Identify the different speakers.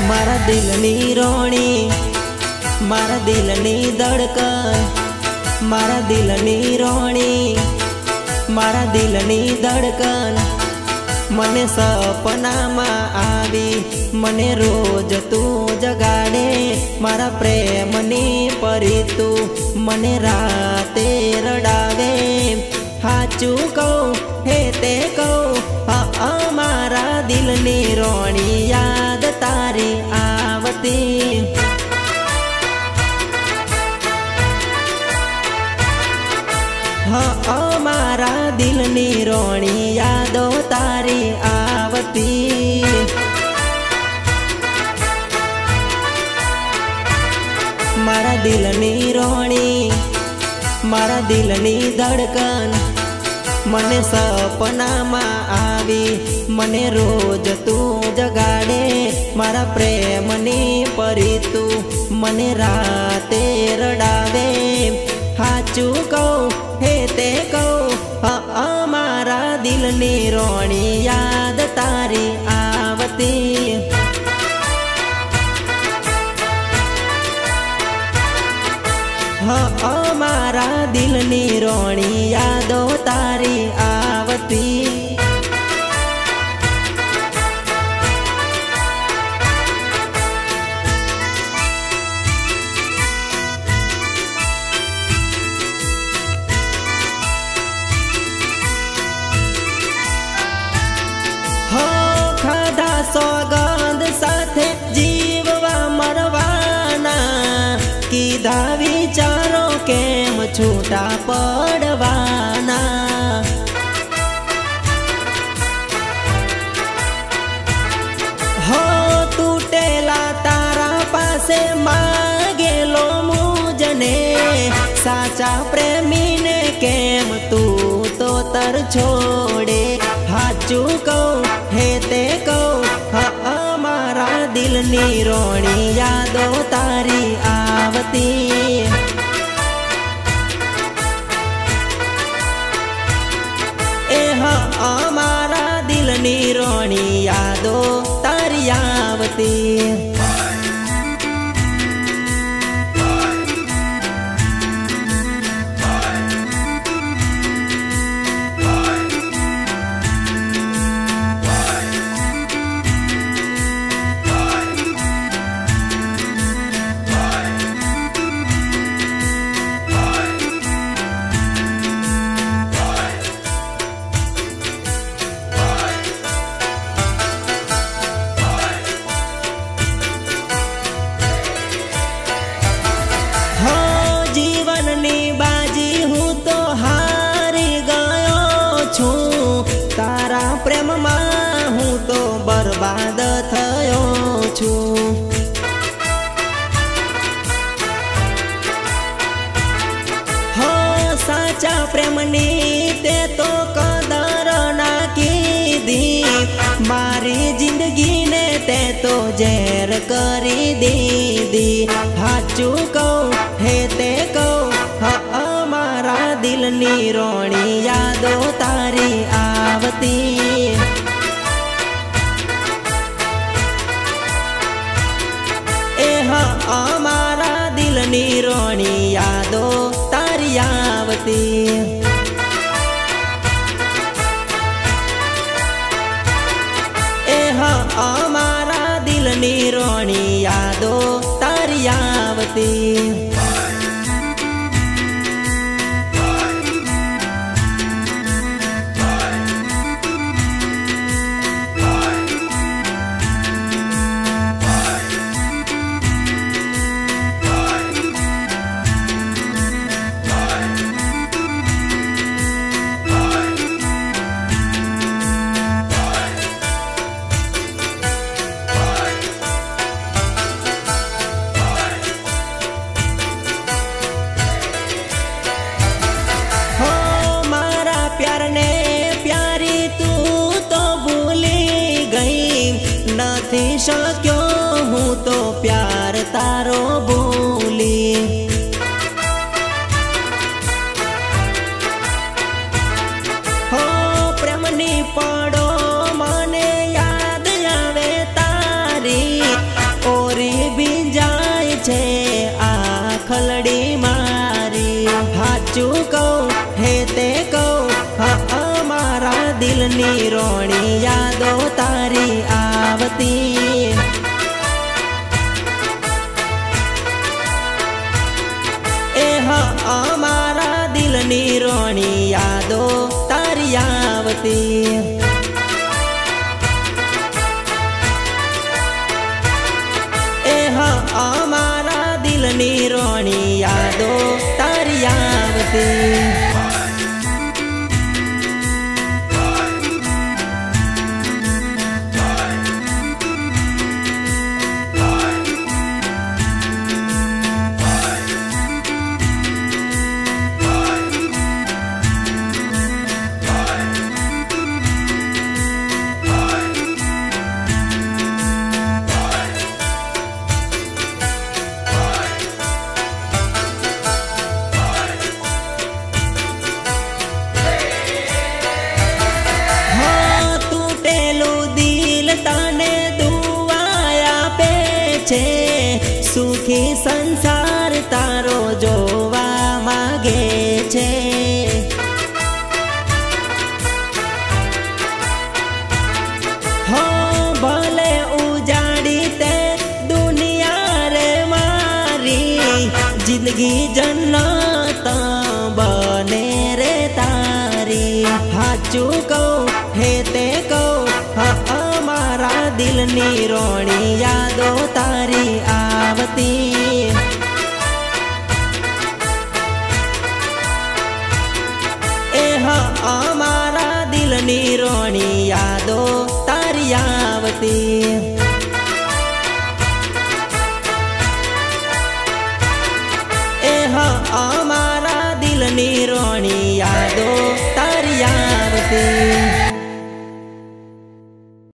Speaker 1: मारा दिलनी रोणी, मारा दिलनी धड़कन, मारा दिलनी रोणी, मारा दिलनी धड़कन। मने सपना में आवी, मने रोज तू जगाड़े। मारा प्रेमनी परी तू मने राते रडावे। हाचू कहूं हे ते कहूं, मारा दिलनी रोणी याद तारी आवती। मारा दिलनी रोणी यादो तारी आवती। मारा दिलनी रोणी, मारा दिलनी धड़कन। मने सपना में आवी, मने रोज तू जगाड़े। मारा प्रेमनी परी तू मने राते रडावे। हाचू कहूं हे ते कहूं, मारा दिलनी रोणी याद तारी आवती। मारा दिलनी रोणी यादो तारी आवती। खाधा सौगंध साथे जीववा मरवाना। कीधा विचारो केम छूटा पड़वाना। हो तूटेला तारा पासे मागेलो मुझने। साचा प्रेमी ने केम तू तो तर छोड़े। हाचू कहूं हे ते कहूं, मारा दिलनी रोणी यादो तारी आवती। मारा दिलनी रोणी यादो तारी आवती। बाजी हूँ तो हारी गयो छूं। तारा प्रेम में हूँ तो बर्बाद थयो छूं। हो साचा प्रेमनी ते तो कदर ना कीधी। मारी जिंदगी ने ते तो जहर करी दीदी। हाचू कहूं हे ते कहूं, मारा दिलनी रोणी यादो तारी आवती। मारा दिलनी रोणी यादो तारी आवती। मारा दिलनी रोणी यादो तारी आवती। નથી શક્યો હું તો પ્યાર તારો ભૂલી। હો પ્રેમની પડો મને યાદ આવે તારી, रोणी यादो तारी आवती। अमारा दिलनी रोणी यादो तारी आवती। अमारा दिलनी रोणी यादो तारी आवती। सुखी संसार तारो जोवा मागे छे। हो भले उजाड़ी ते दुनिया रे मारी, जिंदगी जन्नत बने रे तारी। हाचू कहूं हे ते कहूं अमारा दिलनी रोणी यादो तारी आवती।